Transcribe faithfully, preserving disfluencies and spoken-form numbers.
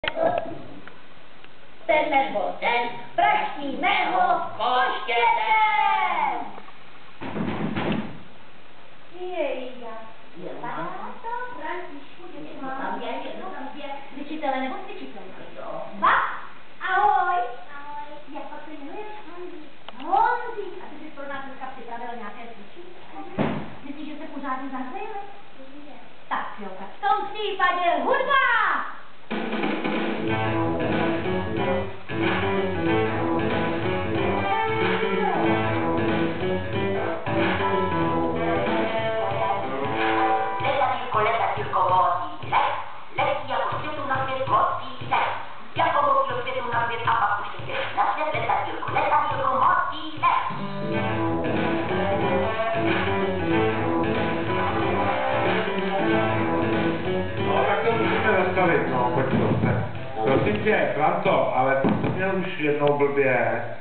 Ten nebo ten praštíme koštětem. Jejda. Vypadá to, Františku, že mám je, jedno tam je cvičitele nebo cvičitelka. Jo. Dva. Ahoj. Ahoj. Jak pak se jmenuješ? Honzík. Honzík. A ty jsi pro nás dneska připravil nějaké cvičení? Myslíš, že se pořádně zahrajeme? Tak jo, tak v tom případě hudba! No, pojď to se. Prosím tě, Franto, ale to jsi měl už jednou blbě.